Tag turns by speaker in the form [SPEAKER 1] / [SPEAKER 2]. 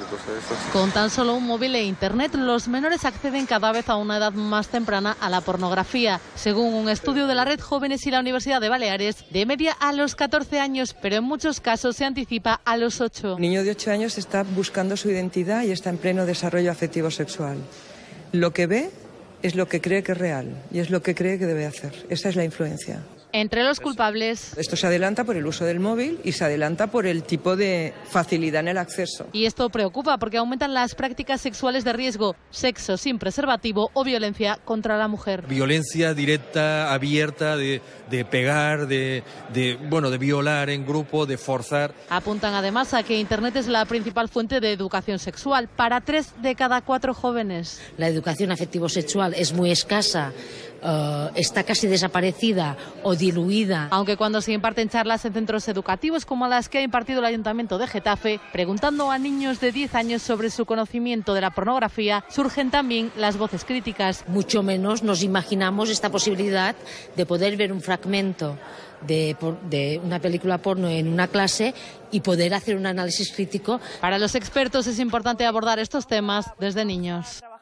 [SPEAKER 1] cosas de esas.
[SPEAKER 2] Con tan solo un móvil e internet, los menores acceden cada vez a una edad más temprana a la pornografía. Según un estudio de la Red Jóvenes y la Universidad de Baleares, de media a los 14 años, pero en muchos casos se anticipa a los 8.
[SPEAKER 3] Un niño de 8 años está buscando su identidad y está en pleno desarrollo afectivo sexual. Lo que ve es lo que cree que es real y es lo que cree que debe hacer. Esa es la influencia.
[SPEAKER 2] Entre los culpables...
[SPEAKER 3] Esto se adelanta por el uso del móvil y se adelanta por el tipo de facilidad en el acceso.
[SPEAKER 2] Y esto preocupa porque aumentan las prácticas sexuales de riesgo, sexo sin preservativo o violencia contra la mujer.
[SPEAKER 4] Violencia directa, abierta, de pegar, de violar en grupo, de forzar.
[SPEAKER 2] Apuntan además a que Internet es la principal fuente de educación sexual para 3 de cada 4 jóvenes.
[SPEAKER 5] La educación afectivo-sexual es muy escasa, está casi desaparecida o diluida.
[SPEAKER 2] Aunque cuando se imparten charlas en centros educativos como las que ha impartido el Ayuntamiento de Getafe, preguntando a niños de 10 años sobre su conocimiento de la pornografía, surgen también las voces críticas.
[SPEAKER 5] Mucho menos nos imaginamos esta posibilidad de poder ver un fragmento de una película porno en una clase y poder hacer un análisis crítico.
[SPEAKER 2] Para los expertos es importante abordar estos temas desde niños.